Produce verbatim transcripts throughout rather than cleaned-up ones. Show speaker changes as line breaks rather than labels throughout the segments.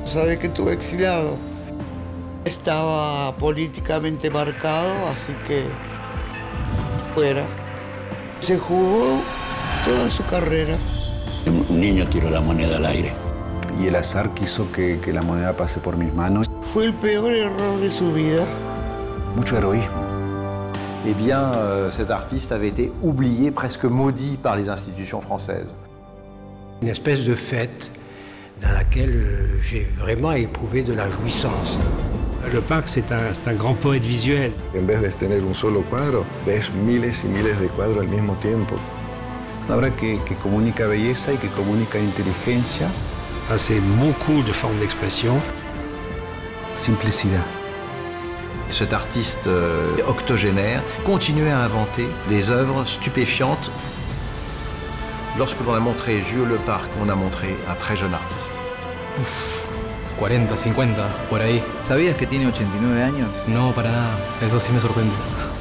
Sabe que estuve exiliado. Estaba políticamente marcado, así que fuera. Se jugó toda su carrera.
Un niño tiró la moneda al aire.
Y el azar quiso que, que la moneda pase por mis manos.
Fue el peor error de su vida.
Mucho heroísmo.
Eh bien, euh, cet artiste avait été oublié, presque maudit par les institutions françaises.
Une espèce de fête dans laquelle euh, j'ai vraiment éprouvé de la jouissance.
Le Parc, c'est un, c'est un grand poète visuel.
En vez de tener un solo cuadro, ves miles y miles de cuadros al mismo tiempo.
Una obra que, que comunica belleza y que comunica inteligencia.
C'est beaucoup de formes d'expression.
Simplicidad.
Cet artiste euh, octogénaire continuait à inventer des œuvres stupéfiantes. Lorsque l'on a montré Jules Le Parc, on a montré un très jeune artiste.
Uf, cuarenta, cincuenta, por ahí.
¿Sabías que tiene ochenta y nueve años?
No, para nada. Eso sí me sorprende.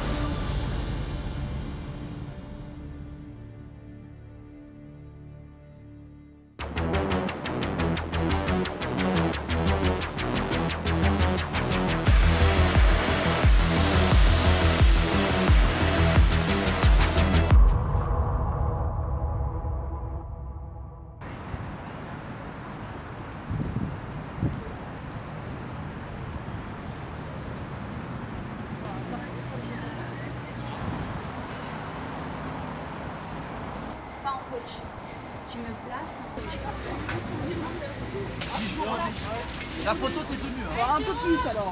Tu me places?
La photo c'est tenu, hein.
Un peu plus alors.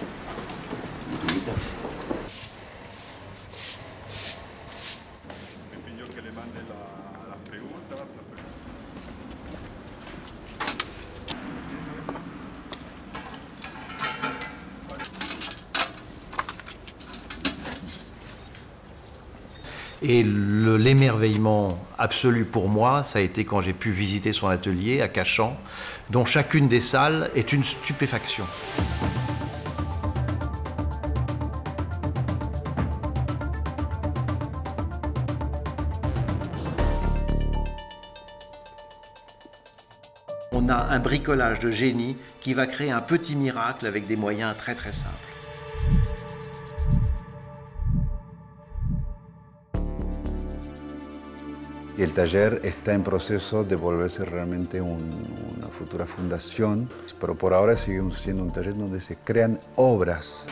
Et l'émerveillement absolu pour moi, ça a été quand j'ai pu visiter son atelier à Cachan, dont chacune des salles est une stupéfaction. On a un bricolage de génie qui va créer un petit miracle avec des moyens très très simples.
Y el taller está en proceso de volverse realmente un, una futura fundación, pero por ahora sigue siendo un taller donde se crean obras.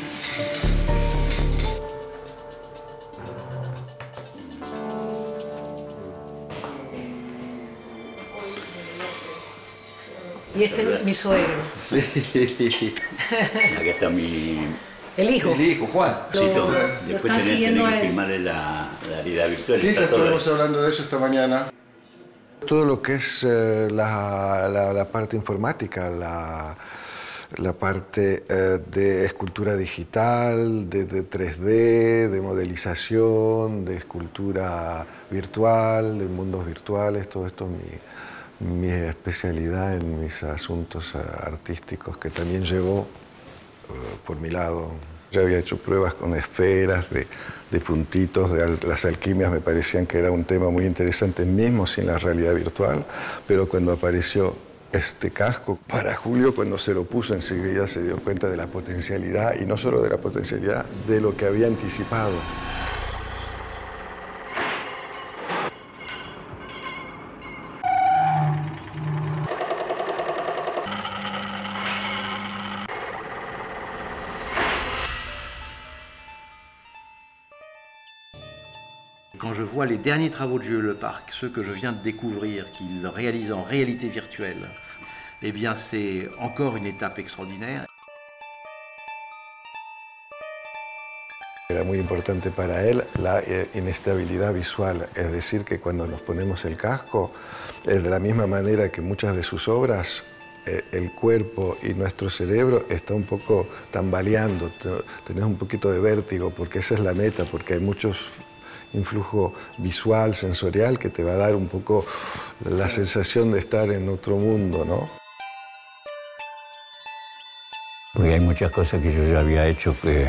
Y este es mi suegro.
Sí. Aquí está mi...
El hijo.
El hijo, Juan.
Lo,
Sí,
lo
después
están
tenés,
siguiendo
tenés
a
que
él.
filmarle la, la realidad virtual.
Sí, ya
Está todo-
estuvimos hablando de eso esta mañana. Todo lo que es eh, la, la, la parte informática, la, la parte eh, de escultura digital, de, de tres D, de modelización, de escultura virtual, de mundos virtuales, todo esto es mi, mi especialidad en mis asuntos eh, artísticos que también llevo eh, por mi lado. Ya había hecho pruebas con esferas, de, de puntitos, de al, las alquimias me parecían que era un tema muy interesante mismo sin la realidad virtual, pero cuando apareció este casco, para Julio cuando se lo puso enseguida se dio cuenta de la potencialidad, y no solo de la potencialidad, de lo que había anticipado.
Quand je vois les derniers travaux de Jules Le Parc, ceux que je viens de découvrir, qu'il réalise en réalité virtuelle, eh bien c'est encore une étape extraordinaire.
Era muy importante para él la eh, inestabilidad visual, es decir, que cuando nos ponemos el casco, es de la misma manera que muchas de sus obras, eh, el cuerpo y nuestro cerebro está un poco tambaleando, tenés un poquito de vértigo, porque esa es la meta, porque hay muchos influjo visual, sensorial, que te va a dar un poco la sensación de estar en otro mundo, ¿no?
Porque hay muchas cosas que yo ya había hecho que,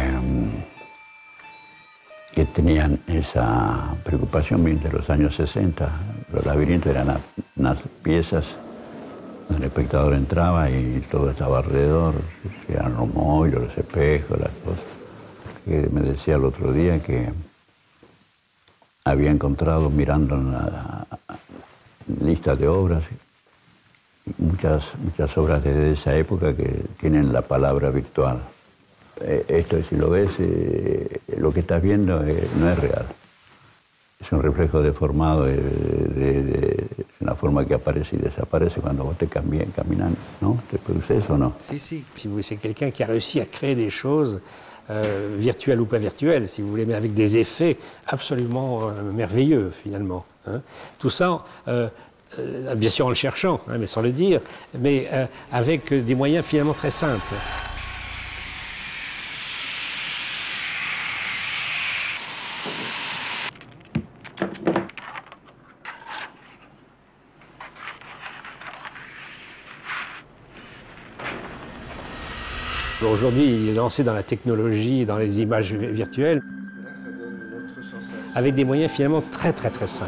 que tenían esa preocupación desde los años sesenta. Los laberintos eran unas piezas El espectador entraba y todo estaba alrededor, eran los móviles, los espejos, las cosas. Que me decía el otro día que había encontrado, mirando en la lista de obras, muchas, muchas obras desde esa época que tienen la palabra virtual. Eh, esto, si lo ves, eh, lo que estás viendo eh, no es real. Es un reflejo deformado de, de, de una forma que aparece y desaparece cuando vos te cambies caminando, ¿no? ¿Te produce eso o no?
Si, si. Si vous voulez, c'est quelqu'un qui a réussi à créer des choses euh, virtuelles ou pas virtuelles, si vous voulez, mais avec des effets absolument euh, merveilleux, finalement. Hein. Tout ça, euh, euh, bien sûr en le cherchant, hein, mais sans le dire, mais euh, avec des moyens finalement très simples. Aujourd'hui, il est lancé dans la technologie, dans les images virtuelles, avec des moyens finalement très très très simples.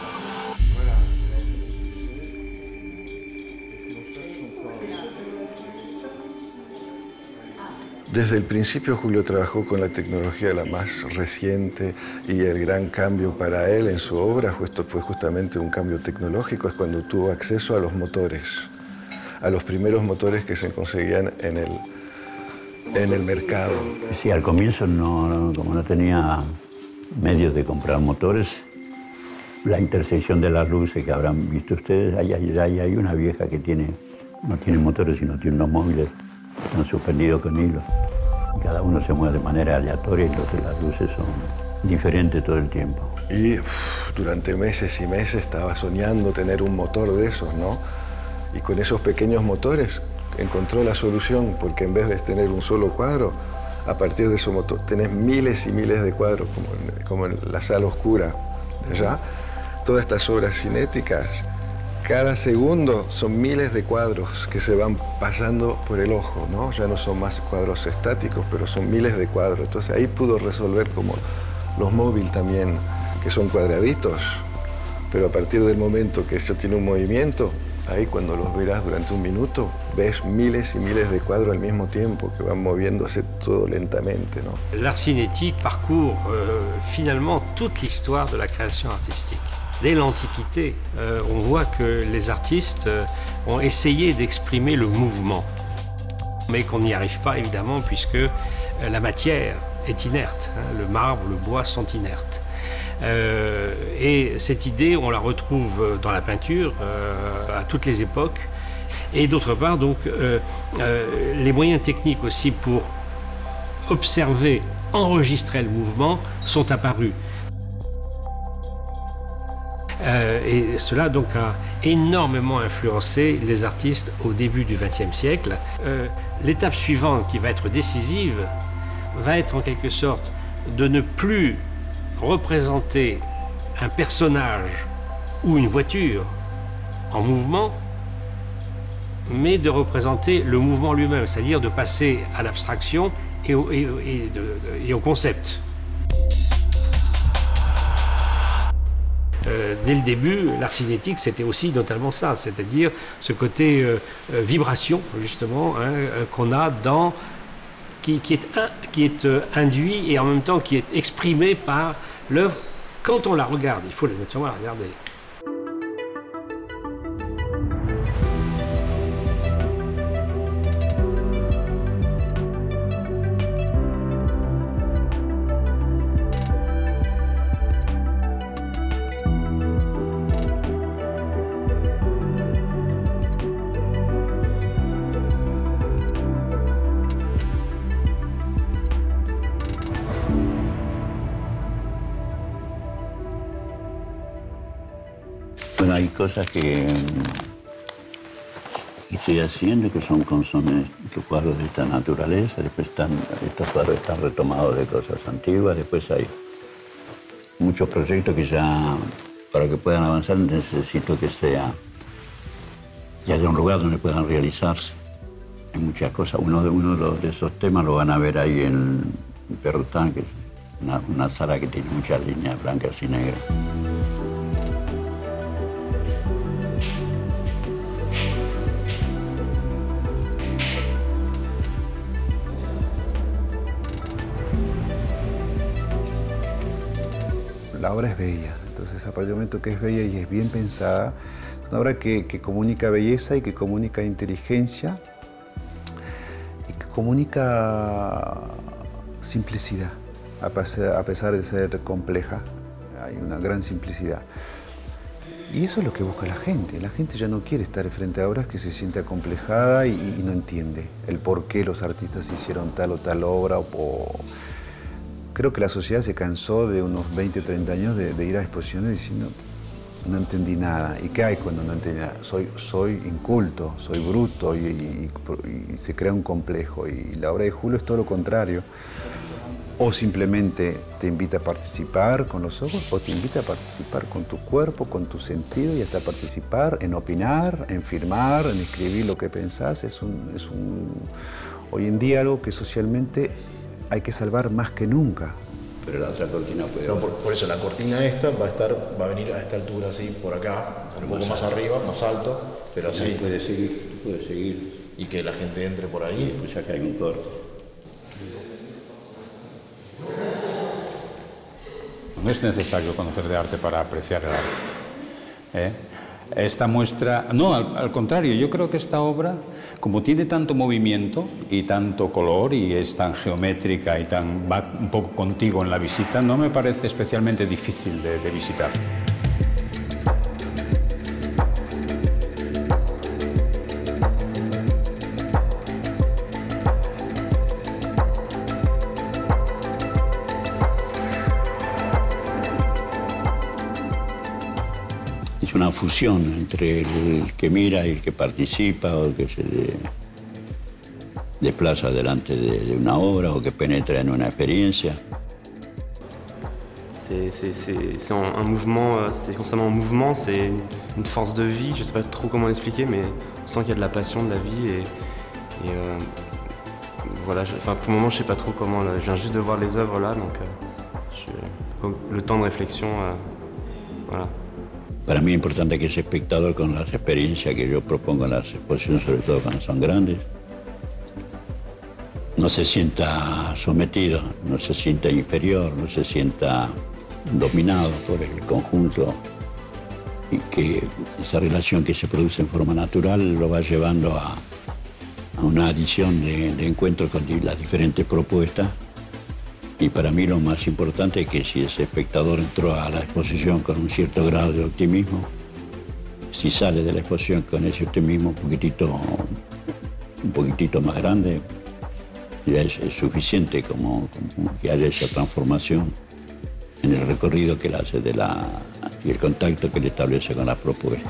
Desde el principio Julio trabajó con la tecnología la más reciente y el gran cambio para él en su obra fue, esto fue justamente un cambio tecnológico, es cuando tuvo acceso a los motores, a los primeros motores que se conseguían en el, en el mercado.
Sí, al comienzo, no, como no tenía medios de comprar motores, la intersección de las luces que habrán visto ustedes, ahí hay, ahí hay una vieja que tiene, no tiene motores, sino tiene unos móviles, están suspendidos con hilos. Cada uno se mueve de manera aleatoria y entonces las luces son diferentes todo el tiempo.
Y uf, durante meses y meses estaba soñando tener un motor de esos, ¿no? Y con esos pequeños motores encontró la solución, porque en vez de tener un solo cuadro, a partir de su motor tenés miles y miles de cuadros, como en, como en la sala oscura de allá. Todas estas obras cinéticas, cada segundo son miles de cuadros que se van pasando por el ojo, ¿no? Ya no son más cuadros estáticos, pero son miles de cuadros. Entonces ahí pudo resolver como los móviles también, que son cuadraditos, pero a partir del momento que eso tiene un movimiento, ahí cuando los verás durante un minuto, ves miles y miles de cuadros al mismo tiempo que van moviéndose todo lentamente, ¿no?
L'art cinétique parcourt euh, finalement toute l'histoire de la création artistique. Dès l'Antiquité, euh, on voit que les artistes euh, ont essayé d'exprimer le mouvement, mais qu'on n'y arrive pas évidemment puisque euh, la matière est inerte, hein, le marbre, le bois sont inertes. Euh, et cette idée, on la retrouve dans la peinture euh, à toutes les époques. Et d'autre part, donc, euh, euh, les moyens techniques aussi pour observer, enregistrer le mouvement sont apparus. Euh, et cela donc a énormément influencé les artistes au début du vingtième siècle. Euh, L'étape suivante qui va être décisive va être en quelque sorte de ne plus représenter un personnage ou une voiture en mouvement, mais de représenter le mouvement lui-même, c'est-à-dire de passer à l'abstraction et au, et, et, de, de, et au concept. Euh, dès le début, l'art cinétique, c'était aussi notamment ça, c'est-à-dire ce côté euh, euh, vibration, justement, hein, euh, qu'on a dans, qui, qui est, un, qui est euh, induit et en même temps qui est exprimé par l'œuvre quand on la regarde. Il faut naturellement la regarder.
Bueno, hay cosas que, que estoy haciendo que son, son estos cuadros de esta naturaleza, después están, estos cuadros están retomados de cosas antiguas, después hay muchos proyectos que ya, para que puedan avanzar, necesito que sea, que haya un lugar donde puedan realizarse. Hay muchas cosas, uno de, uno de esos temas lo van a ver ahí en Perrotán, que es una, una sala que tiene muchas líneas blancas y negras.
la obra es bella. Entonces, a partir del momento que es bella y es bien pensada, es una obra que, que comunica belleza y que comunica inteligencia y que comunica simplicidad, a pesar, a pesar de ser compleja. Hay una gran simplicidad. Y eso es lo que busca la gente. La gente ya no quiere estar frente a obras que se siente acomplejada y, y no entiende el por qué los artistas hicieron tal o tal obra. O, o... Creo que la sociedad se cansó de unos veinte, treinta años de, de ir a exposiciones diciendo no entendí nada. ¿Y qué hay cuando no entendí nada? Soy, soy inculto, soy bruto y, y, y, y se crea un complejo. Y la obra de Julio es todo lo contrario. O simplemente te invita a participar con los ojos, o te invita a participar con tu cuerpo, con tu sentido, y hasta participar en opinar, en firmar, en escribir lo que pensás. Es un, es un, hoy en día algo que socialmente hay que salvar más que nunca.
Pero la otra cortina puede...
No, por, por eso la cortina esta va a estar, va a venir a esta altura así, por acá, un poco más arriba, más alto, pero así.
Puede seguir, puede seguir.
Y que la gente entre por ahí.
Pues ya que hay un corte.
No es necesario conocer de arte para apreciar el arte. ¿eh? Esta muestra, no, al, al contrario, yo creo que esta obra, como tiene tanto movimiento y tanto color y es tan geométrica y tan, va un poco contigo en la visita, no me parece especialmente difícil de, de visitar.
Es una fusión entre el que mira y el que participa o el que se de, desplaza delante de, de una obra o que penetra en una experiencia.
C'est un, un mouvement, c'est constamment en mouvement, c'est une, une force de vie, je ne sais pas trop comment l'expliquer, mais on sent qu'il y a de la passion, de la vie et, et euh, voilà, je, enfin, pour le moment je ne sais pas trop comment, là, je viens juste de voir les œuvres là, donc euh, je, le temps de réflexion, euh, voilà.
Para mí es importante que ese espectador, con las experiencias que yo propongo en las exposiciones, sobre todo cuando son grandes, no se sienta sometido, no se sienta inferior, no se sienta dominado por el conjunto y que esa relación que se produce en forma natural lo va llevando a, a una adición de, de encuentros con las diferentes propuestas. Y para mí lo más importante es que si ese espectador entró a la exposición con un cierto grado de optimismo, si sale de la exposición con ese optimismo un poquitito, un poquitito más grande, ya es, es suficiente como, como que haya esa transformación en el recorrido que él hace de la, y el contacto que él establece con la propuesta.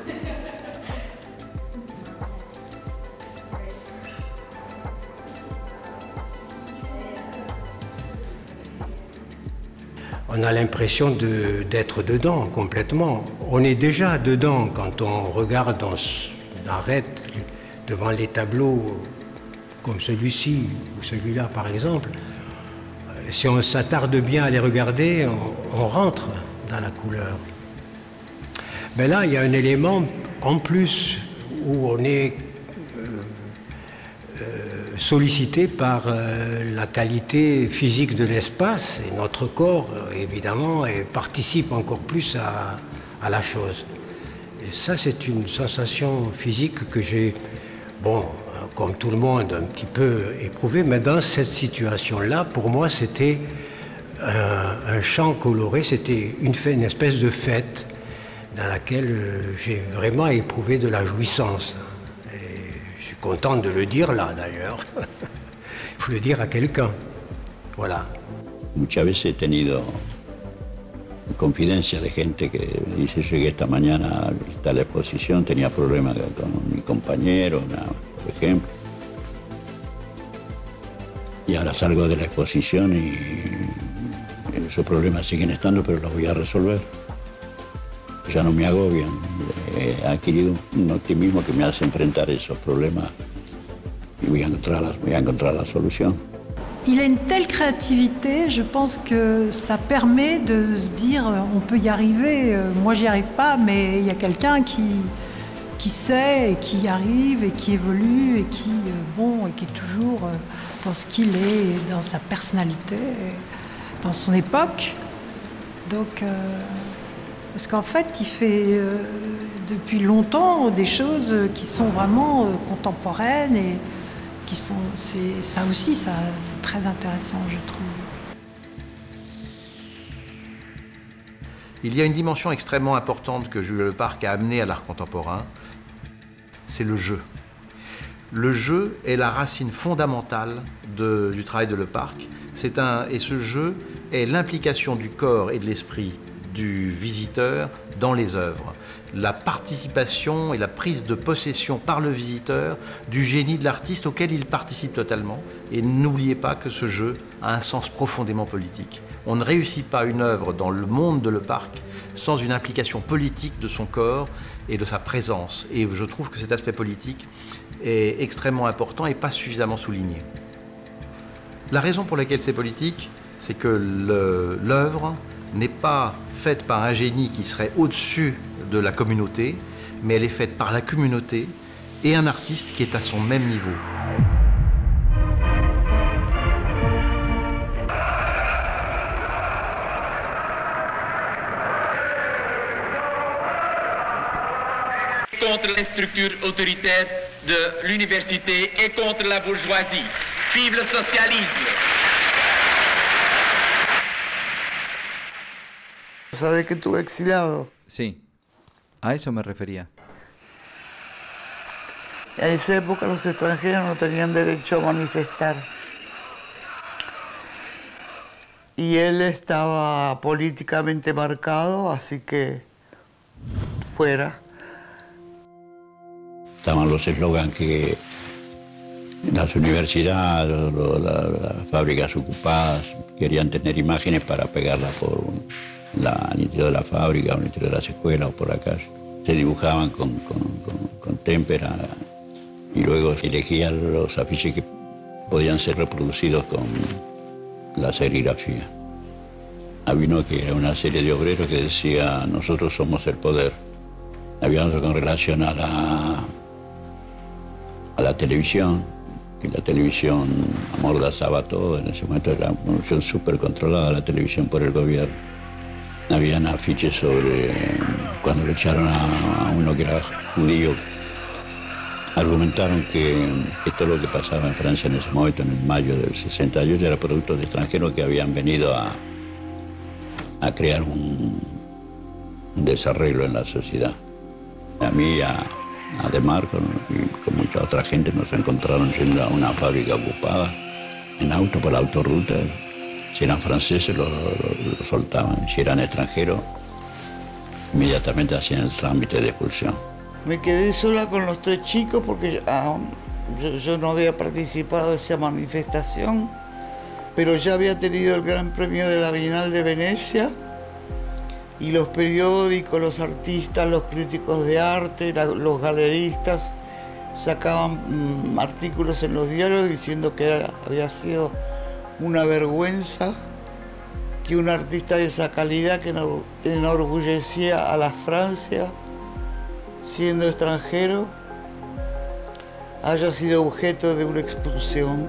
On a l'impression d'être dedans complètement. On est déjà dedans quand on regarde, on arrête devant les tableaux comme celui-ci ou celui-là par exemple. Si on s'attarde bien à les regarder, on, on rentre dans la couleur. Mais là, il y a un élément en plus où on est sollicité par euh, la qualité physique de l'espace et notre corps, évidemment, et participe encore plus à, à la chose. Et ça, c'est une sensation physique que j'ai, bon, comme tout le monde, un petit peu éprouvée, mais dans cette situation-là, pour moi, c'était un, un champ coloré, c'était une, une espèce de fête dans laquelle euh, j'ai vraiment éprouvé de la jouissance. Je suis content de le dire là, d'ailleurs. Il faut le dire à quelqu'un. Voilà.
Muchas veces he tenido confidencia de gente que dice, llegué esta mañana a la exposición, tenía problemas con mi compañero, una, por ejemplo. Y ahora salgo de la exposición y esos problemas siguen estando, pero los voy a resolver. Ya no me agobian. He adquirido un optimismo que me hace enfrentar esos problemas y voy a encontrar la, voy a encontrar la solución.
Il a une telle créativité, je pense que ça permet de se dire on peut y arriver. Moi, j'y arrive pas, mais il y a quelqu'un qui, qui sait et qui y arrive et qui évolue et qui, bon, et qui est toujours dans ce qu'il est, dans sa personnalité, dans son époque. Donc, euh, parce qu'en fait, il fait euh, depuis longtemps des choses qui sont vraiment euh, contemporaines et qui sont, c'est, ça aussi, ça, c'est très intéressant, je trouve.
Il y a une dimension extrêmement importante que Jules Leparc a amenée à l'art contemporain, c'est le jeu. Le jeu est la racine fondamentale de, du travail de Leparc. C'est un, et ce jeu est l'implication du corps et de l'esprit du visiteur dans les œuvres. La participation et la prise de possession par le visiteur du génie de l'artiste auquel il participe totalement. Et n'oubliez pas que ce jeu a un sens profondément politique. On ne réussit pas une œuvre dans le monde de Leparc sans une implication politique de son corps et de sa présence. Et je trouve que cet aspect politique est extrêmement important et pas suffisamment souligné. La raison pour laquelle c'est politique, c'est que l'œuvre n'est pas faite par un génie qui serait au-dessus de la communauté, mais elle est faite par la communauté et un artiste qui est à son même niveau.
Contre les structures autoritaires de l'université et contre la bourgeoisie. Vive le socialisme!
¿Sabes que estuve exiliado?
Sí, a eso me refería.
En esa época los extranjeros no tenían derecho a manifestar. Y él estaba políticamente marcado, así que fuera.
Estaban los eslogans que las universidades, lo, la, las fábricas ocupadas querían tener imágenes para pegarlas por la, al interior de la fábrica, al interior de las escuelas o por la calle. Se dibujaban con, con, con, con témpera y luego elegían los afiches que podían ser reproducidos con la serigrafía. Había uno que era una serie de obreros que decía: nosotros somos el poder. Había otro con relación a la, a la televisión, que la televisión amordazaba todo. En ese momento era una producción súper controlada la televisión por el gobierno. Habían afiches sobre cuando le echaron a, a uno que era judío. Argumentaron que esto lo que pasaba en Francia en ese momento, en el mayo del sesenta y ocho, era producto de extranjeros que habían venido a, a crear un, un desarreglo en la sociedad. A mí, a, a De Marco y con mucha otra gente nos encontraron yendo a una fábrica ocupada en auto por la autorruta. Si eran franceses lo, lo, lo soltaban, si eran extranjeros inmediatamente hacían el trámite de expulsión.
Me quedé sola con los tres chicos porque ah, yo, yo no había participado de esa manifestación, pero ya había tenido el Gran Premio de la Bienal de Venecia y los periódicos, los artistas, los críticos de arte, la, los galeristas sacaban mmm, artículos en los diarios diciendo que era, había sido una vergüenza que un artista de esa calidad que enorgullecía a la Francia, siendo extranjero, haya sido objeto de una expulsión.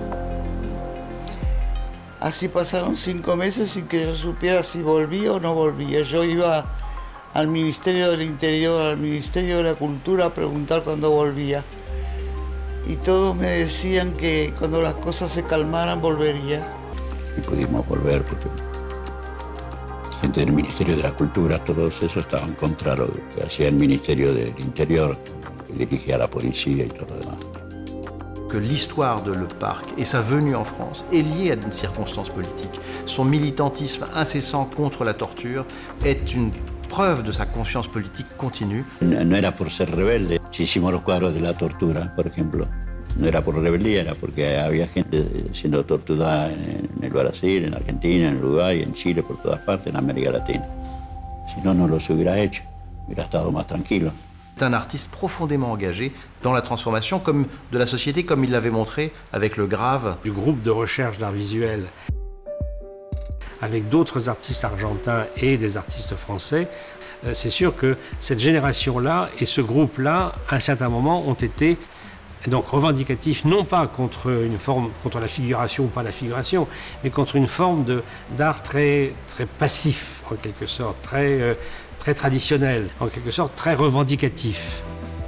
Así pasaron cinco meses sin que yo supiera si volvía o no volvía. Yo iba al Ministerio del Interior, al Ministerio de la Cultura a preguntar cuándo volvía. Y todos me decían que cuando las cosas se calmaran volvería.
Y pudimos volver porque gente del Ministerio de la Cultura, todos esos estaban contra lo que hacía el Ministerio del Interior, que dirigía la policía y todo lo demás.
Que l'histoire de Leparc et sa venue en France est liée à une circonstance politique. Son militantisme incessant contre la torture est une preuve de sa conscience politique continue.
No era por ser rebelde. Si hicimos los cuadros de la tortura, por ejemplo, no era por rebeldía, era porque había gente siendo torturada en el Brasil, en Argentina, en Uruguay, en Chile, por todas partes, en América Latina. Si no, no los hubiera hecho, hubiera estado más tranquilo.
C'est un artiste profondément engagé dans la transformation comme de la société, comme il l'avait montré avec le Grave.
Du groupe de recherche d'art visuel, avec d'autres artistes argentins et des artistes français, c'est sûr que cette génération-là et ce groupe-là, à un certain moment, ont été Et donc revendicatif, non pas contre une forme, contre la figuration ou pas la figuration, mais contre une forme de, d'art très, très passif, en quelque sorte, très, euh, très traditionnel, en quelque sorte très revendicatif.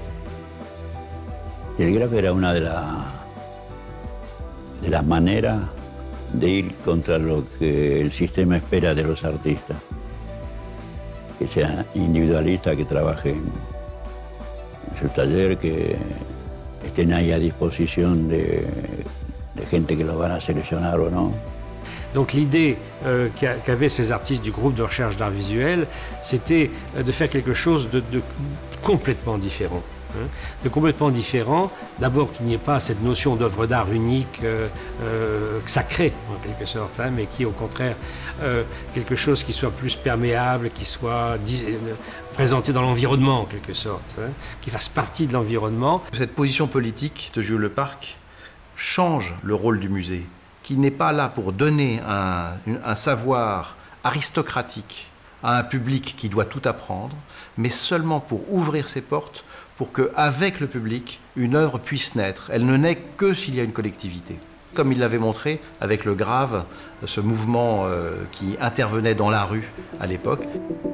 El grave era una de, la, de las maneras de ir contra lo que el sistema espera de los artistas. Que sea individualista, que trabaje en su taller, que estén ahí a disposición de, de gente que los van a seleccionar o no.
Donc l'idée euh, qu'avaient ces artistes du groupe de recherche d'art visuel, c'était de faire quelque chose de, de complètement différent. Hein, de complètement différent, d'abord qu'il n'y ait pas cette notion d'œuvre d'art unique, euh, euh, sacrée en quelque sorte, hein, mais qui au contraire euh, quelque chose qui soit plus perméable, qui soit euh, présenté dans l'environnement en quelque sorte, hein, qui fasse partie de l'environnement.
Cette position politique de Jules Leparc change le rôle du musée, qui n'est pas là pour donner un, un savoir aristocratique à un public qui doit tout apprendre, mais seulement pour ouvrir ses portes pour qu'avec le public, une œuvre puisse naître. Elle ne naît que s'il y a une collectivité. Comme il l'avait montré avec le Grave, ce mouvement euh, qui intervenait dans la rue à l'époque.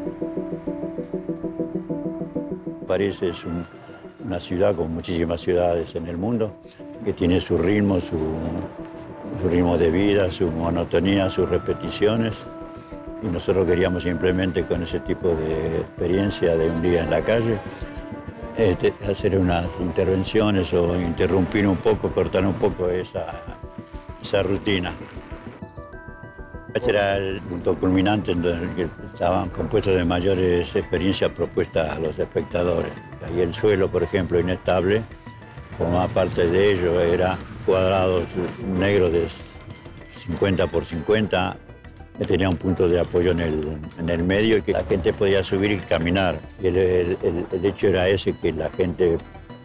París es un, una ciudad con muchísimas ciudades en el mundo, que tiene su ritmo, su, su ritmo de vida, su monotonía, sus repeticiones. Y nosotros queríamos simplemente con ese tipo de experiencia de un día en la calle, Este, hacer unas intervenciones o interrumpir un poco, cortar un poco esa, esa rutina. Este era el punto culminante en el que estaban compuestos de mayores experiencias propuestas a los espectadores. Ahí el suelo, por ejemplo, inestable, formaba parte de ello, era cuadrados negros de cincuenta por cincuenta, tenía un punto de apoyo en el, en el medio y que la gente podía subir y caminar. Y el, el, el hecho era ese, que la gente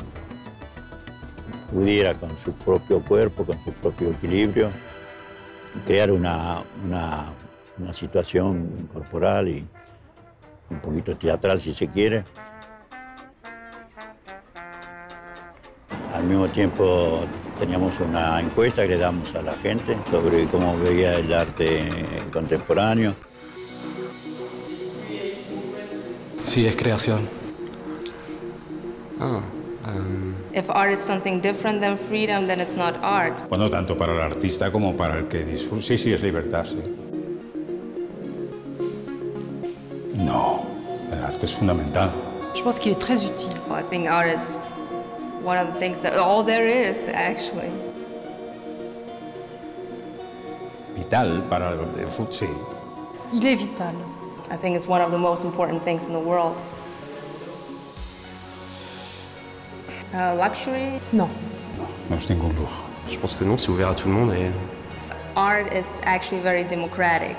pudiera con su propio cuerpo, con su propio equilibrio, crear una, una, una situación corporal y un poquito teatral si se quiere. Al mismo tiempo teníamos una encuesta que le damos a la gente sobre cómo veía el arte contemporáneo.
Sí, es creación.
Ah, um...
If art is something different than freedom, then it's not art.
Bueno, tanto para el artista como para el que disfruta. Sí, sí, es libertad, sí. No, el arte es fundamental.
Je pense qu'il est très utile.
Well, I think art is one of the things that all there is, actually.
Vital para el fútbol, sí.
Il est vital.
I think it's one of the most important things in the world. Uh, luxury?
Non.
No, no es ningún lujo.
Je pense que non, c'est ouvert à tout le monde et...
Art is actually very democratic.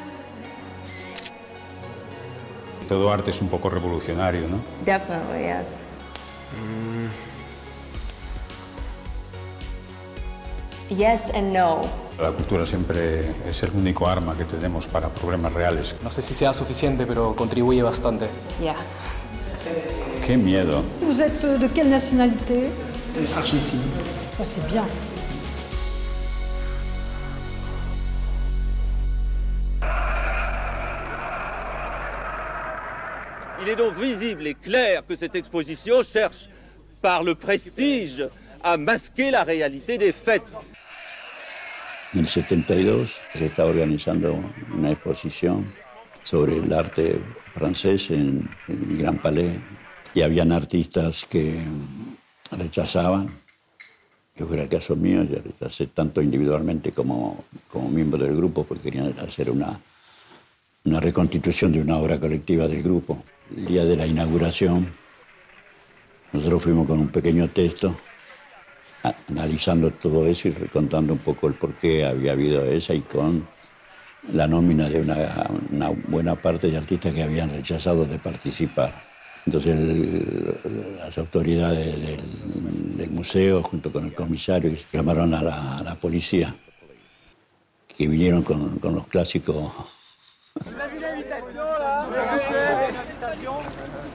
Todo arte es un poco revolucionario, ¿no?
Definitely, yes.
Mm.
Yes and no.
La cultura siempre es el único arma que tenemos para problemas reales.
No sé si sea suficiente, pero contribuye bastante.
Yeah.
Qué miedo.
Vous êtes de quelle nationalité?
Argentine.
Ça, c'est bien.
Il est donc visible et clair que cette exposition cherche, par le prestige, à masquer la réalité des faits.
En el setenta y dos se estaba organizando una exposición sobre el arte francés en, en el Gran Palais y habían artistas que rechazaban, que fuera el caso mío, yo rechacé tanto individualmente como, como miembro del grupo porque querían hacer una, una reconstitución de una obra colectiva del grupo. El día de la inauguración nosotros fuimos con un pequeño texto analizando todo eso y contando un poco el por qué había habido esa y con la nómina de una, una buena parte de artistas que habían rechazado de participar. Entonces el, las autoridades del, del museo junto con el comisario llamaron a la, a la policía, que vinieron con, con los clásicos.
Vous avez une invitation là? Vous avez une invitation?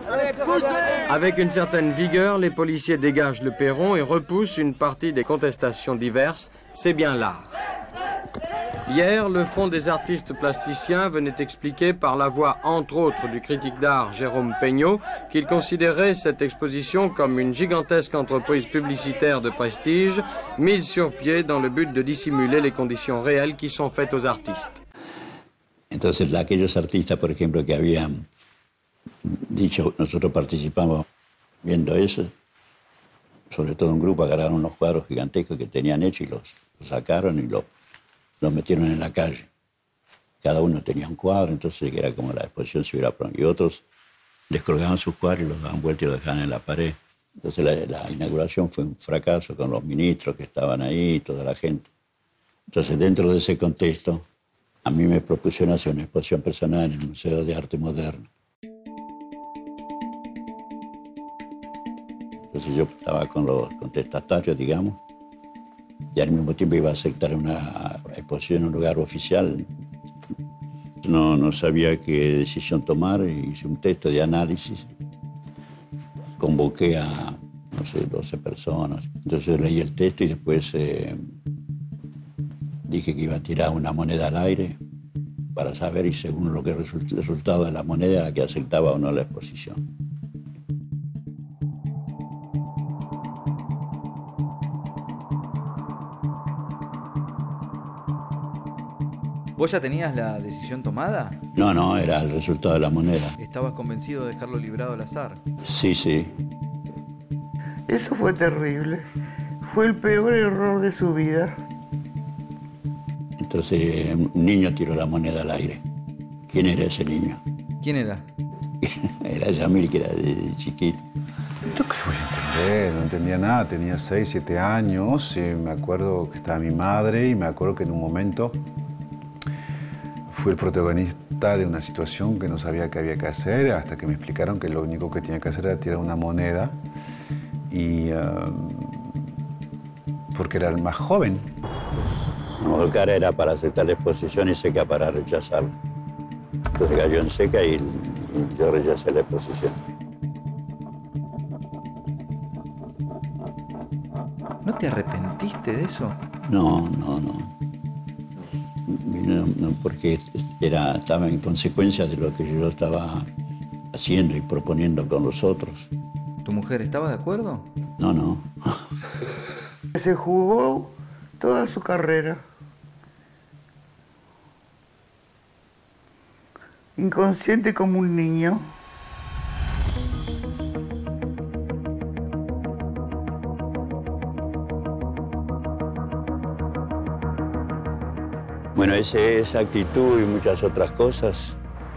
Avec une certaine vigueur, les policiers dégagent le perron et repoussent une partie des contestations diverses. C'est bien l'art. Hier, le Front des artistes plasticiens venait expliquer par la voix, entre autres, du critique d'art Jérôme Peño, qu'il considérait cette exposition comme une gigantesque entreprise publicitaire de prestige, mise sur pied dans le but de dissimuler les conditions réelles qui sont faites aux artistes.
Entonces, aquellos artistas, por ejemplo, que habían dicho, nosotros participamos viendo eso, sobre todo un grupo agarraron unos cuadros gigantescos que tenían hechos y los, los sacaron y los, los metieron en la calle. Cada uno tenía un cuadro, entonces era como la exposición se hubiera prohibido. Y otros descolgaban sus cuadros y los daban vuelta y los dejaban en la pared. Entonces la, la inauguración fue un fracaso con los ministros que estaban ahí, toda la gente. Entonces, dentro de ese contexto, a mí me propusieron hacer una exposición personal en el Museo de Arte Moderno. Entonces yo estaba con los contestatarios, digamos, y al mismo tiempo iba a aceptar una exposición en un lugar oficial. No, no sabía qué decisión tomar, hice un texto de análisis, convoqué a, no sé, doce personas. Entonces yo leí el texto y después eh, dije que iba a tirar una moneda al aire para saber y según lo que result- el resultado de la moneda que aceptaba o no la exposición.
¿Vos ya tenías la decisión tomada?
No, no, era el resultado de la moneda.
¿Estabas convencido de dejarlo librado al azar?
Sí, sí.
Eso fue terrible. Fue el peor error de su vida.
Entonces un niño tiró la moneda al aire. ¿Quién era ese niño?
¿Quién era?
Era Yamil, que era de chiquito.
¿Yo qué voy a entender? No entendía nada. Tenía seis, siete años y me acuerdo que estaba mi madre y me acuerdo que en un momento fui el protagonista de una situación que no sabía qué había que hacer hasta que me explicaron que lo único que tenía que hacer era tirar una moneda y uh, porque era el más joven.
Volcar era para aceptar la exposición y Seca para rechazarla. Entonces cayó en Seca y, y yo rechacé la exposición.
¿No te arrepentiste de eso?
No, no, no. No, no, porque era, estaba en consecuencia de lo que yo estaba haciendo y proponiendo con los otros.
¿Tu mujer estaba de acuerdo?
No, no.
Se jugó toda su carrera. Inconsciente como un niño.
Bueno, ese, esa actitud y muchas otras cosas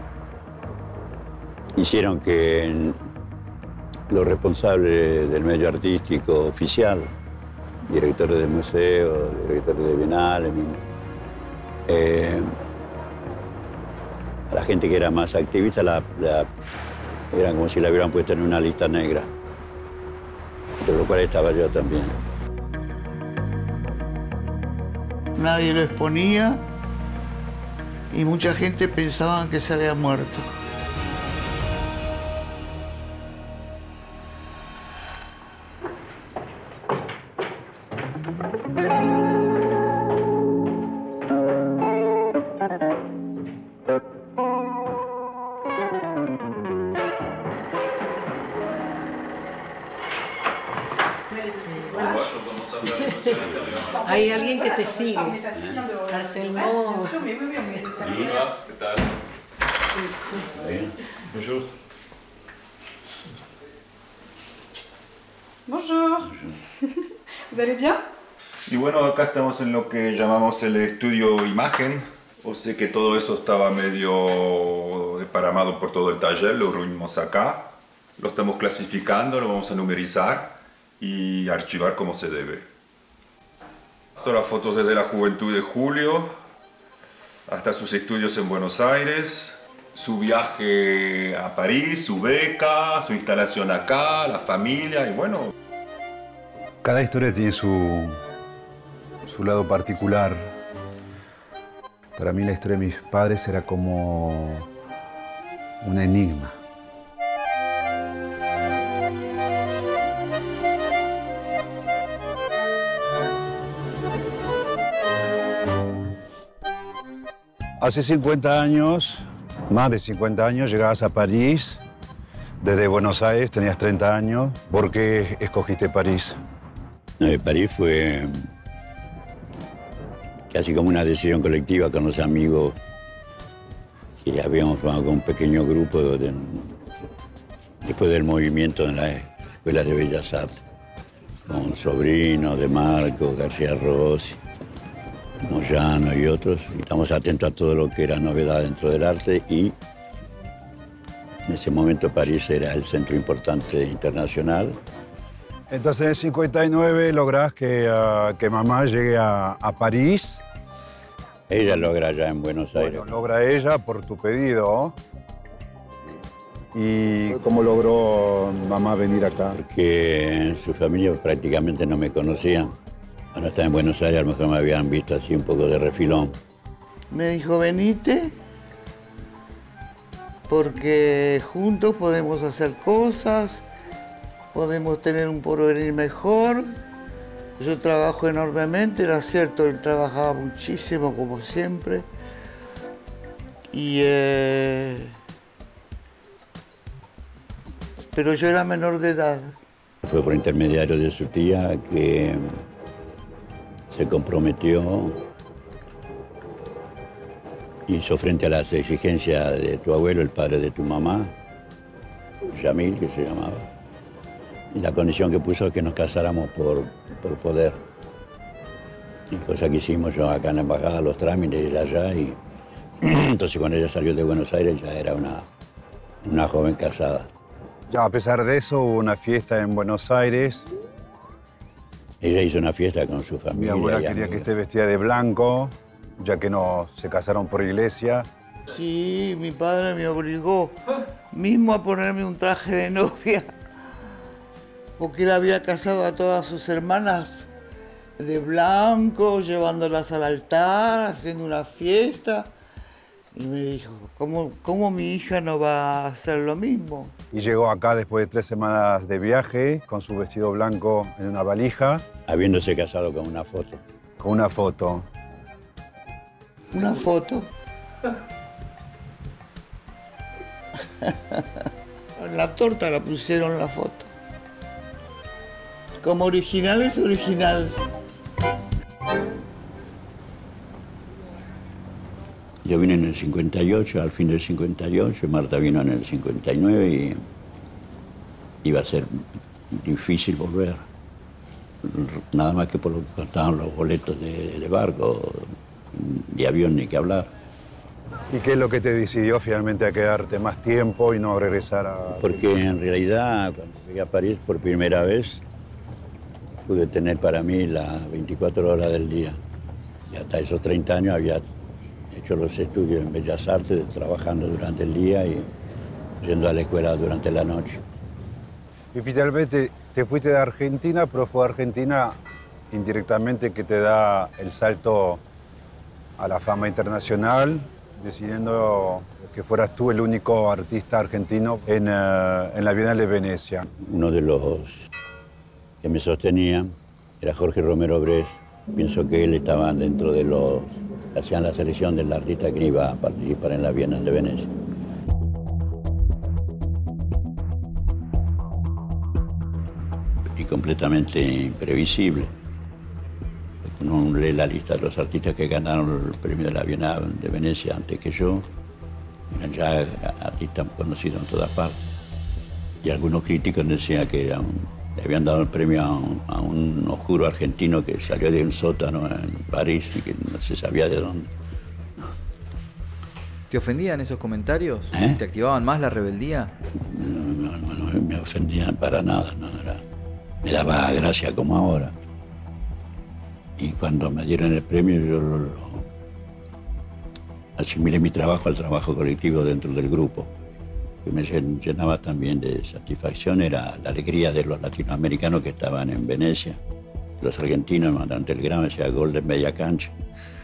hicieron que los responsables del medio artístico oficial, directores de museos, directores de bienales, eh, la gente que era más activista la, la, era como si la hubieran puesto en una lista negra, de lo cual estaba yo también.
Nadie lo exponía y mucha gente pensaba que se había muerto.
Hay alguien que te sigue. Arcelmo.
¿Qué tal? Bonjour.
Bonjour. ¿Vous allez bien?
Y bueno, acá estamos en lo que llamamos el estudio imagen. O sea que todo eso estaba medio desparramado por todo el taller, lo reunimos acá. Lo estamos clasificando, lo vamos a numerizar y archivar como se debe. Son las fotos desde la juventud de Julio hasta sus estudios en Buenos Aires, su viaje a París, su beca, su instalación acá, la familia y bueno.
Cada historia tiene su, su lado particular. Para mí la historia de mis padres era como un enigma. Hace cincuenta años, más de cincuenta años, llegabas a París. Desde Buenos Aires tenías treinta años. ¿Por qué escogiste París?
No, París fue casi como una decisión colectiva con los amigos que habíamos formado con un pequeño grupo de, después del movimiento en las escuelas de Bellas Artes, con Sobrino, De Marco, García Rossi, Moyano y otros. Y estamos atentos a todo lo que era novedad dentro del arte y en ese momento París era el centro importante internacional.
Entonces en el cincuenta y nueve lográs que, uh, que mamá llegue a, a París.
Ella logra allá en Buenos Aires.
Bueno, logra ella por tu pedido. ¿Y cómo logró mamá venir acá?
Porque su familia prácticamente no me conocía. Cuando estaba en Buenos Aires a lo mejor me habían visto así un poco de refilón.
Me dijo, venite, porque juntos podemos hacer cosas, podemos tener un porvenir mejor. Yo trabajo enormemente, era cierto, él trabajaba muchísimo, como siempre. Y, eh, pero yo era menor de edad.
Fue por intermediario de su tía que se comprometió, hizo frente a las exigencias de tu abuelo, el padre de tu mamá, Yamil, que se llamaba. Y la condición que puso es que nos casáramos por, por poder. Y cosa que hicimos yo acá en la embajada, los trámites y allá. Y entonces cuando ella salió de Buenos Aires ya era una, una joven casada.
Ya a pesar de eso hubo una fiesta en Buenos Aires.
Ella hizo una fiesta con su
Mi
familia.
abuela
y
quería
amigos.
que esté vestida de blanco, ya que no se casaron por iglesia.
Sí, mi padre me obligó mismo a ponerme un traje de novia, porque él había casado a todas sus hermanas de blanco, llevándolas al altar, haciendo una fiesta. Y me dijo, ¿cómo, cómo mi hija no va a hacer lo mismo?
Y llegó acá después de tres semanas de viaje, con su vestido blanco en una valija.
Habiéndose casado con una foto.
Con una foto.
¿Una foto? En la torta la pusieron la foto. Como original es original.
Yo vine en el cincuenta y ocho, al fin del cincuenta y ocho, Marta vino en el cincuenta y nueve y iba a ser difícil volver. Nada más que por lo que costaban los boletos de, de barco, de avión ni que hablar.
¿Y qué es lo que te decidió finalmente a quedarte más tiempo y no regresar a...?
Porque en realidad, cuando llegué a París por primera vez, pude tener para mí las veinticuatro horas del día. Y hasta esos treinta años había hecho los estudios en Bellas Artes, trabajando durante el día y yendo a la escuela durante la noche.
Y finalmente te fuiste de Argentina, pero fue Argentina indirectamente que te da el salto a la fama internacional, decidiendo que fueras tú el único artista argentino en, uh, en la Bienal de Venecia.
Uno de los que me sostenía era Jorge Romero Bres. Pienso que él estaba dentro de los que hacían la selección del artista que iba a participar en la Bienal de Venecia. Y completamente imprevisible. Uno lee la lista de los artistas que ganaron el premio de la Bienal de Venecia antes que yo. Eran ya artistas conocidos en todas partes. Y algunos críticos decían que eran, le habían dado el premio a un, a un oscuro argentino que salió de un sótano en París y que no se sabía de dónde.
¿Te ofendían esos comentarios?
¿Eh?
¿Te activaban más la rebeldía?
No, no, no, no me ofendían para nada, no, era, me daba gracia como ahora. Y cuando me dieron el premio, yo lo, lo, asimilé mi trabajo al trabajo colectivo dentro del grupo. Lo que me llenaba también de satisfacción era la alegría de los latinoamericanos que estaban en Venecia. Los argentinos mandaban telegrama, decía gol de media cancha.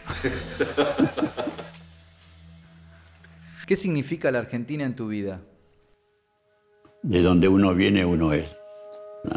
¿Qué significa la Argentina en tu vida?
De donde uno viene, uno es.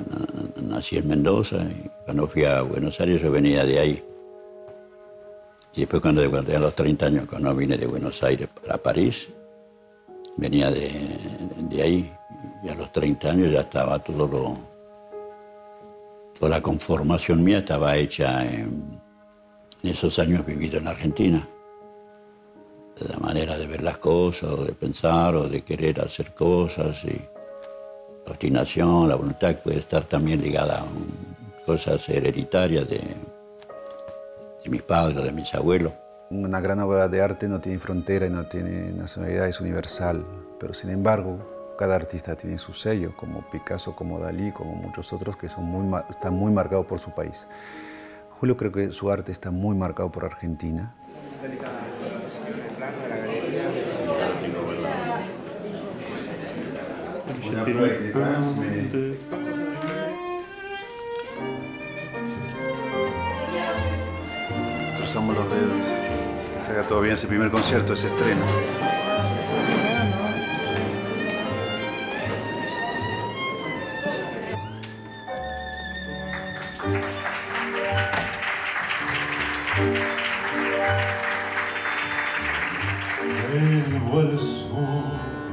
Nací en Mendoza y cuando fui a Buenos Aires yo venía de ahí. Y después cuando a los treinta años, cuando vine de Buenos Aires para París, venía de, de ahí, y a los treinta años ya estaba todo lo, toda la conformación mía estaba hecha en, en esos años vividos en Argentina. La manera de ver las cosas, o de pensar, o de querer hacer cosas, y la obstinación, la voluntad puede estar también ligada a un, cosas hereditarias de, de mis padres, de mis abuelos.
Una gran obra de arte no tiene frontera y no tiene nacionalidad, es universal, pero sin embargo cada artista tiene su sello, como Picasso, como Dalí, como muchos otros que son muy, están muy marcados por su país. Julio creo que su arte está muy marcado por Argentina. Cruzamos los dedos, que se haga todo bien ese primer concierto, ese estreno.
Vuelvo al sur,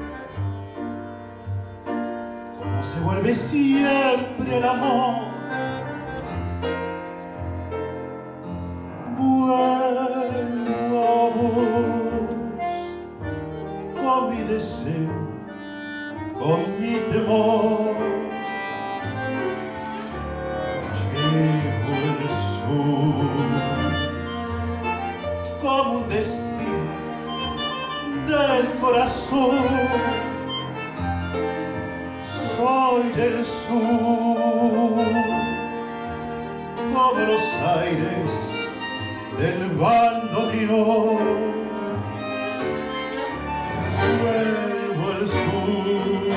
como se vuelve siempre el amor. Vuelvo a vos, con mi deseo, con mi temor. Llevo el sur como un destino del corazón. Soy del sur, como los aires del bandoneón. Vuelvo al sur,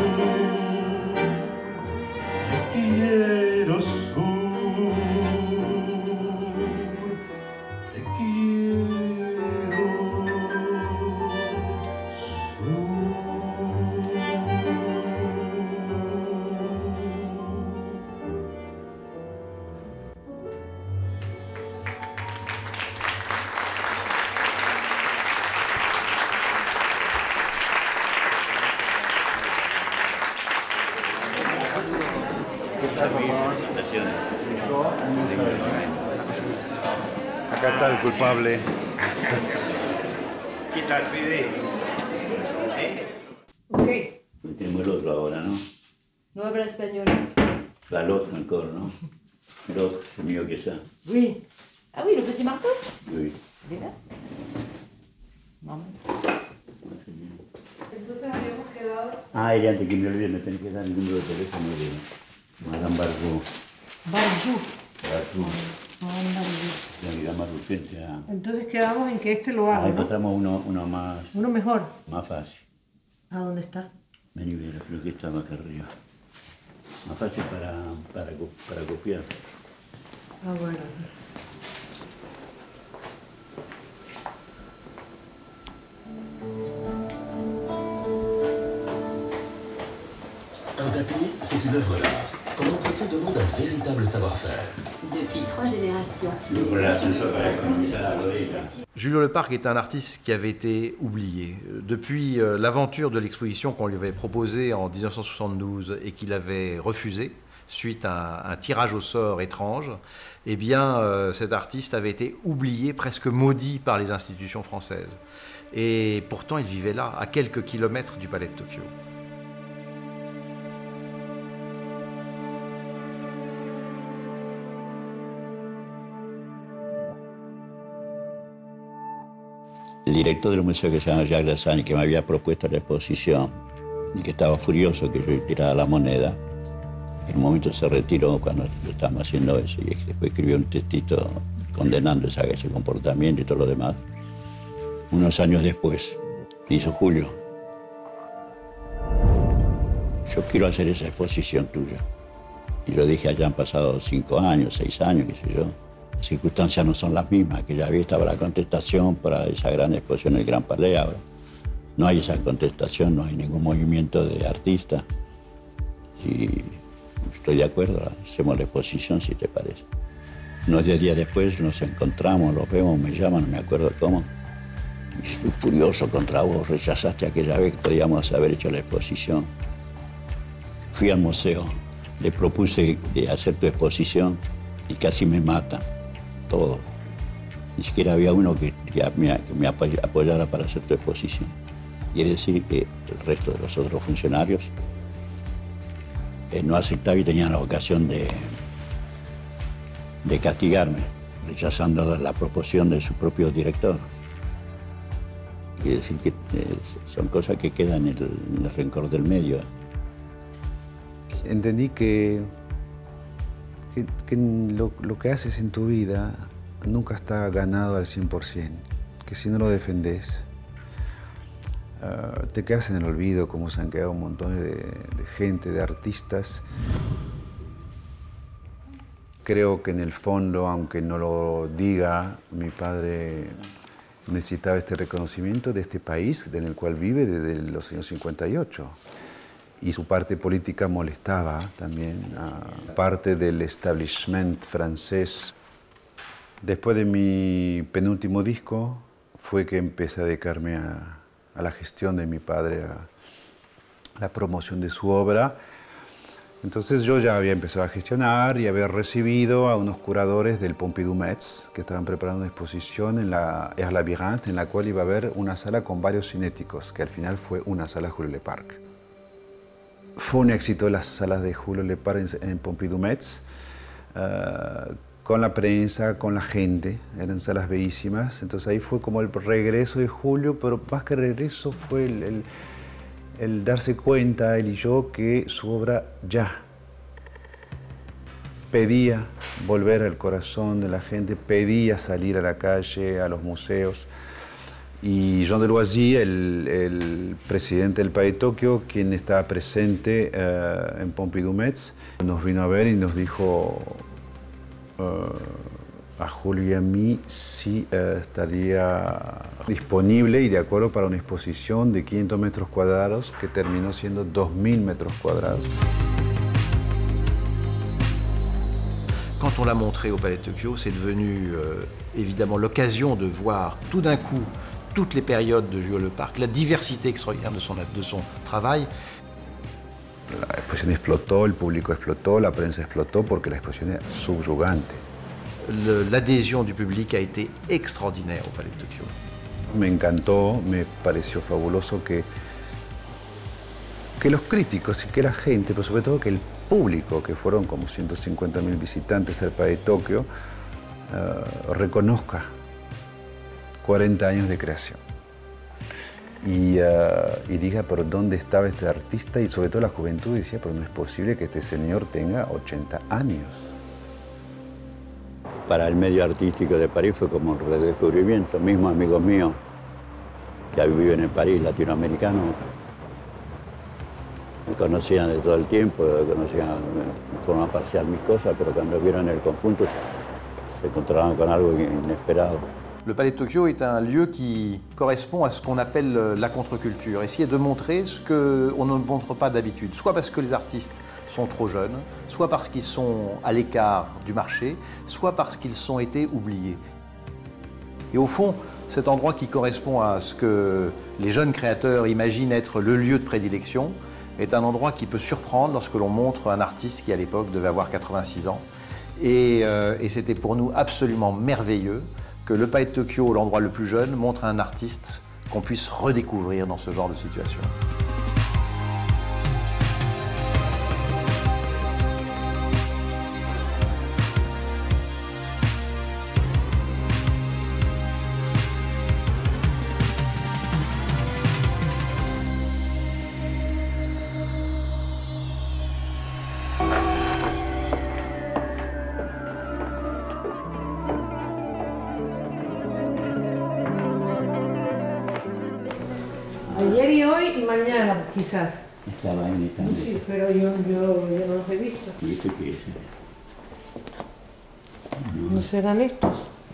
te quiero sur, te quiero sur.
Acá está el culpable.
Quita el pide.
Ok.
Tenemos el otro ahora, ¿no?
No habla español.
La l'autre encore, ¿no? L'autre, c'est mieux que ça.
Oui. Ah oui, le petit marteau?
Oui.
Il est là? Maman. Entonces habíamos quedado...
Ah, y antes que me olvide, me tenés que dar el número de teléfono de Madame Barjou.
Barjou.
Barjou.
Madame Barjou.
La vida más urgente. Ah,
Entonces quedamos en que este lo haga,
ah
¿no?
encontramos uno, uno más,
Uno mejor.
más fácil.
¿A dónde está?
Vení, mira, creo que estaba acá arriba. Más fácil para, para, co- para copiar.
Ah, bueno.
Un tapis, c'est une œuvre d'art. Son entretien demande un véritable savoir-faire.
Depuis trois générations.
Julio Leparc est un artiste qui avait été oublié. Depuis euh, l'aventure de l'exposition qu'on lui avait proposée en mille neuf cent soixante-douze et qu'il avait refusé, suite à un, un tirage au sort étrange, eh bien, euh, cet artiste avait été oublié, presque maudit par les institutions françaises. Et pourtant, il vivait là, à quelques kilomètres du palais de Tokyo.
El director del museo, que se llama Jacques Lassagne, que me había propuesto la exposición y que estaba furioso que yo tirara la moneda, en un momento se retiró cuando estábamos haciendo eso y después escribió un textito condenando ese, ese comportamiento y todo lo demás. Unos años después, me hizo Julio, yo quiero hacer esa exposición tuya. Y yo dije, allá han pasado cinco años, seis años, qué sé yo. Las circunstancias no son las mismas, que ya había estaba la contestación para esa gran exposición en el Gran Palais. Ahora no hay esa contestación, no hay ningún movimiento de artistas. Y estoy de acuerdo, hacemos la exposición si te parece. Unos diez días después nos encontramos, los vemos, me llaman, no me acuerdo cómo. Y estoy furioso contra vos, rechazaste aquella vez que podíamos haber hecho la exposición. Fui al museo, le propuse de hacer tu exposición y casi me matan, todo. Ni siquiera había uno que, que me, que me apoyara para hacer tu exposición. Quiere decir que el resto de los otros funcionarios eh, no aceptaban y tenían la ocasión de, de castigarme, rechazando la proposición de su propio director. Quiere decir que eh, son cosas que quedan en el, en el rencor del medio.
Entendí que, que, que lo, lo que haces en tu vida nunca está ganado al cien por cien, que si no lo defendés, uh, te quedas en el olvido, como se han quedado un montón de, de gente, de artistas. Creo que en el fondo, aunque no lo diga, mi padre necesitaba este reconocimiento de este país en el cual vive desde los años cincuenta y ocho. Y su parte política molestaba también a parte del establishment francés. Después de mi penúltimo disco fue que empecé a dedicarme a, a la gestión de mi padre, a la promoción de su obra. Entonces yo ya había empezado a gestionar y había recibido a unos curadores del Pompidou Metz que estaban preparando una exposición en la Air Labyrinthe, en la cual iba a haber una sala con varios cinéticos, que al final fue una sala Julio Leparc. Fue un éxito las salas de Julio Leparc en, en Pompidou Metz, uh, con la prensa, con la gente, eran salas bellísimas. Entonces ahí fue como el regreso de Julio, pero más que regreso fue el, el, el darse cuenta, él y yo, que su obra ya pedía volver al corazón de la gente, pedía salir a la calle, a los museos. Y Jean Deloisy, el, el presidente del P A I de Tokio, quien estaba presente uh, en Pompidou Metz, nos vino a ver y nos dijo uh, a Julio y a mí si uh, estaría disponible y de acuerdo para una exposición de quinientos metros cuadrados que terminó siendo dos mil metros cuadrados.
Quand on l'a montré au Palais de Tokyo, c'est devenu euh, évidemment l'occasion de voir tout d'un coup toutes les périodes de Julio Leparc, la diversité extraordinaire de son, de son travail.
La exposición explotó, el público explotó, la prensa explotó porque la exposición era subyugante.
L'adhésion du public a été extraordinaire au Palais de Tokyo.
Me encantó, me pareció fabuloso que, que los críticos y que la gente, pero sobre todo que el público, que fueron como ciento cincuenta mil visitantes al Palais de Tokio, uh, reconozca cuarenta años de creación. Y, uh, y diga, pero ¿dónde estaba este artista? Y sobre todo la juventud decía, pero no es posible que este señor tenga ochenta años.
Para el medio artístico de París fue como un redescubrimiento. Mismos amigos míos que viven en París, latinoamericanos, me conocían de todo el tiempo, conocían de forma parcial mis cosas, pero cuando vieron el conjunto se encontraban con algo inesperado.
Le Palais de Tokyo est un lieu qui correspond à ce qu'on appelle la contre-culture, essayer de montrer ce qu'on ne montre pas d'habitude, soit parce que les artistes sont trop jeunes, soit parce qu'ils sont à l'écart du marché, soit parce qu'ils ont été oubliés. Et au fond, cet endroit qui correspond à ce que les jeunes créateurs imaginent être le lieu de prédilection est un endroit qui peut surprendre lorsque l'on montre un artiste qui à l'époque devait avoir quatre-vingt-six ans. Et, euh, et c'était pour nous absolument merveilleux que le Palais de Tokyo, l'endroit le plus jeune, montre un artiste qu'on puisse redécouvrir dans ce genre de situation.
Ayer y hoy y mañana, quizás.
Estaba en esta.
Sí, pero yo, yo, yo no los he visto.
¿Y esto qué es?
No, ¿no serán estos?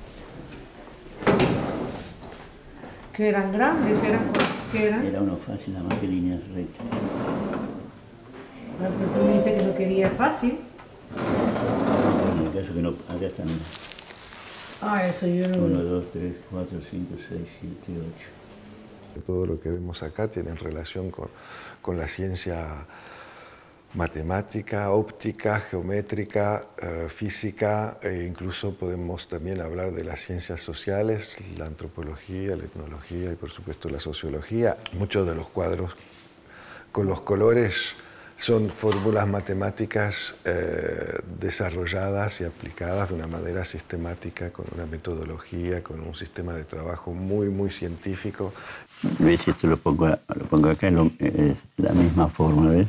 Que eran grandes, eran que eran.
Era uno fácil, nada más que líneas rectas.
Pero tú dijiste que lo quería fácil.
En el caso que no, acá están.
Ah, eso yo no.
uno, dos, tres, cuatro, cinco, seis, siete, ocho.
Todo lo que vemos acá tiene relación con, con la ciencia matemática, óptica, geométrica, eh, física, e incluso podemos también hablar de las ciencias sociales, la antropología, la etnología y por supuesto la sociología. Muchos de los cuadros con los colores son fórmulas matemáticas eh, desarrolladas y aplicadas de una manera sistemática, con una metodología, con un sistema de trabajo muy, muy científico.
¿Ves? Esto lo pongo, lo pongo acá, es la misma forma, ¿ves?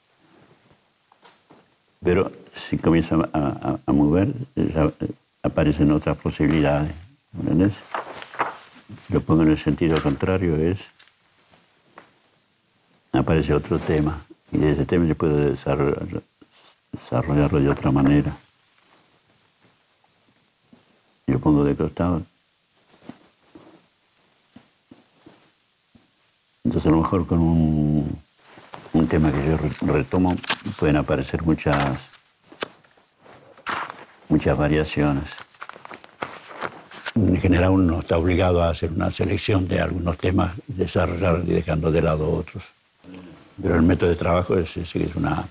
Pero si comienza a, a, a mover, ya aparecen otras posibilidades, ¿entendés? Si lo pongo en el sentido contrario, es aparece otro tema. Y de ese tema yo puedo desarrollar, desarrollarlo de otra manera. Yo pongo de costado. Entonces a lo mejor con un, un tema que yo retomo pueden aparecer muchas, muchas variaciones. En general uno está obligado a hacer una selección de algunos temas, desarrollar y dejando de lado otros. Pero el método de trabajo es, es, es una,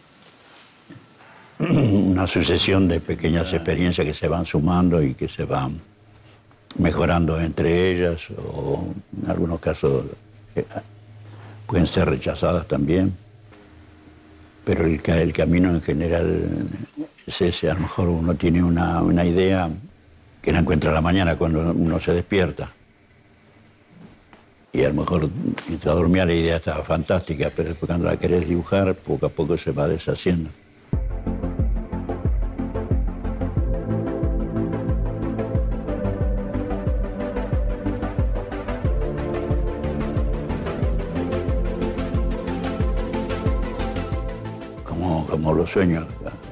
una sucesión de pequeñas experiencias que se van sumando y que se van mejorando entre ellas, o en algunos casos eh, pueden ser rechazadas también. Pero el, el camino en general es ese. A lo mejor uno tiene una, una idea que la encuentra a la mañana cuando uno se despierta. Y a lo mejor mientras dormía la idea estaba fantástica, pero después cuando la querés dibujar, poco a poco se va deshaciendo. Como, como los sueños.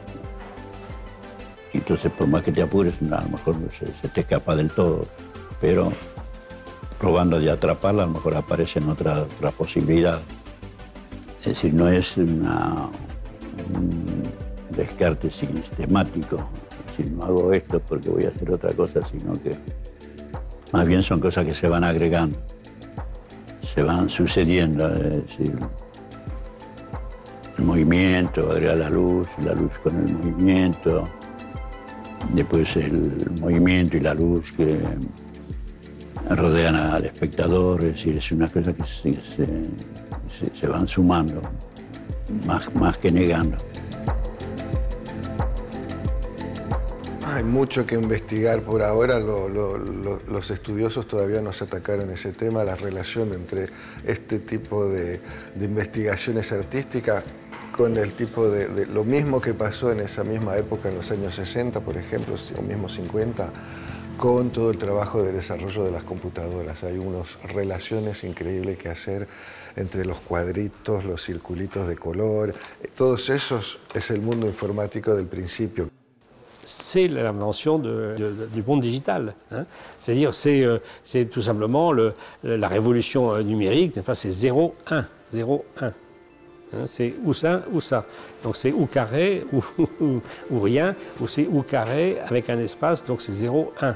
Y entonces por más que te apures, a lo mejor se, se te escapa del todo, pero probando de atraparla, a lo mejor aparecen otras otra posibilidades. Es decir, no es una, un descarte sistemático, es decir, no hago esto porque voy a hacer otra cosa, sino que más bien son cosas que se van agregando, se van sucediendo, es decir, el movimiento, agrega la luz, la luz con el movimiento, después el movimiento y la luz que rodean al espectador, es decir, es una cosa que se, se, se, se van sumando, más, más que negando.
Hay mucho que investigar por ahora, lo, lo, lo, los estudiosos todavía no se atacaron ese tema, la relación entre este tipo de, de investigaciones artísticas con el tipo de, de... lo mismo que pasó en esa misma época, en los años sesenta, por ejemplo, o mismo cincuenta, con todo el trabajo de desarrollo de las computadoras. Hay unas relaciones increíbles que hacer entre los cuadritos, los circulitos de color. Todos esos es el mundo informático del principio.
C'est l'invention de, de, du monde digital. Hein. C'est-à-dire, c'est euh, tout simplement le, la révolution numérique, c'est zéro, un, zéro, un. Hein, c'est ou ça ou ça. Donc c'est ou carré ou, ou, ou rien, ou c'est ou carré avec un espace, donc c'est zéro, un.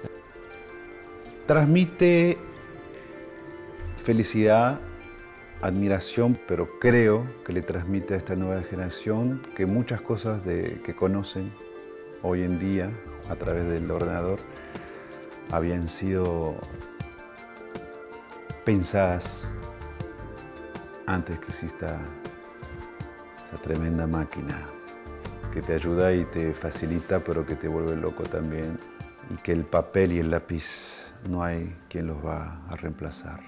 Transmite felicidad, admiración, pero creo que le transmite a esta nueva generación que muchas cosas de, que conocen hoy en día a través del ordenador habían sido pensadas antes que exista esa tremenda máquina que te ayuda y te facilita, pero que te vuelve loco también, y que el papel y el lápiz no hay quien los va a reemplazar.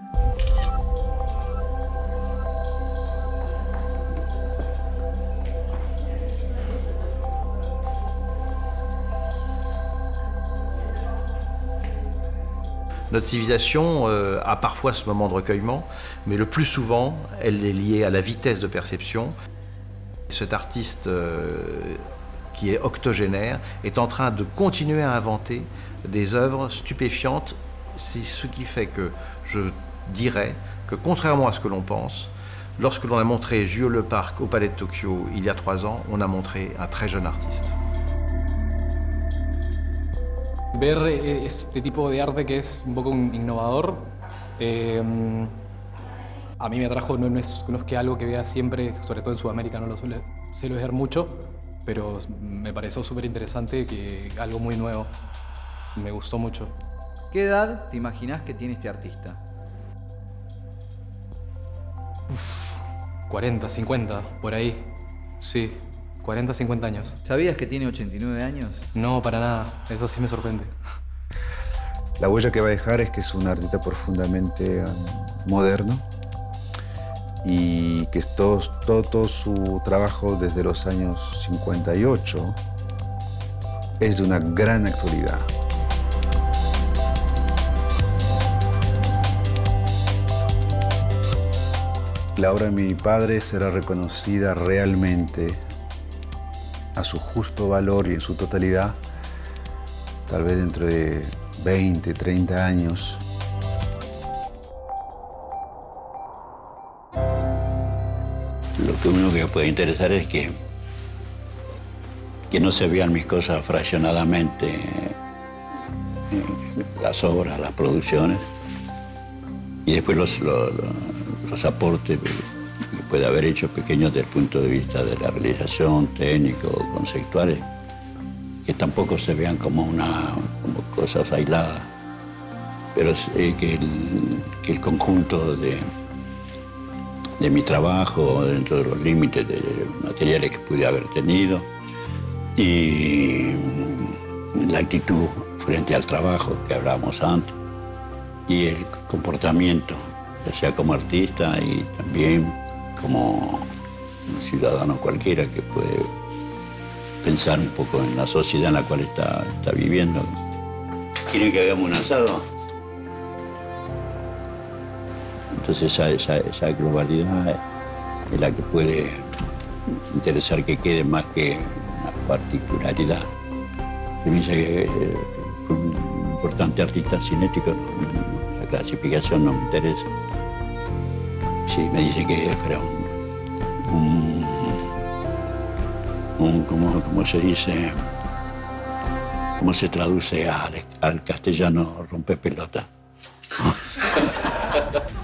Notre civilisation euh, a parfois ce moment de recueillement, mais le plus souvent, elle est liée à la vitesse de perception. Cet artiste euh, qui est octogénaire est en train de continuer à inventer des œuvres stupéfiantes. C'est ce qui fait que je dirais que, contrairement à ce que l'on pense, lorsque l'on a montré Jules Le Parc au Palais de Tokyo il y a trois ans, on a montré un très jeune artiste.
Ver este tipo de arte que es un poco innovador, eh, a mí me atrajo, no, no, es, no es que algo que vea siempre, sobre todo en Sudamérica no lo suele, suelo ver mucho, pero me pareció súper interesante, que algo muy nuevo. Me gustó mucho.
¿Qué edad te imaginás que tiene este artista?
Uf, cuarenta, cincuenta, por ahí. Sí, cuarenta, cincuenta años.
¿Sabías que tiene ochenta y nueve años?
No, para nada. Eso sí me sorprende.
La huella que va a dejar es que es un artista profundamente um, moderno y que todo, todo, todo su trabajo desde los años cincuenta y ocho es de una gran actualidad. La obra de mi padre será reconocida realmente a su justo valor y en su totalidad, tal vez dentro de veinte, treinta años.
Lo que único que puede interesar es que, que no se vean mis cosas fraccionadamente, las obras, las producciones, y después los, los, los aportes que puede haber hecho pequeños desde el punto de vista de la realización, técnico, conceptuales, que tampoco se vean como, una, como cosas aisladas, pero eh, que, el, que el conjunto de, de mi trabajo, dentro de los límites de materiales que pude haber tenido, y la actitud frente al trabajo que hablábamos antes, y el comportamiento, ya sea como artista y también como un ciudadano cualquiera que puede pensar un poco en la sociedad en la cual está, está viviendo. ¿Quieren que hagamos un asado? Entonces esa, esa, esa globalidad es la que puede interesar que quede más que una particularidad. Se me dice que fue un importante artista cinético, la clasificación no me interesa. Sí, me dice que fuera un, un, un ¿cómo, cómo se dice? ¿Cómo se traduce al, al castellano rompepelota?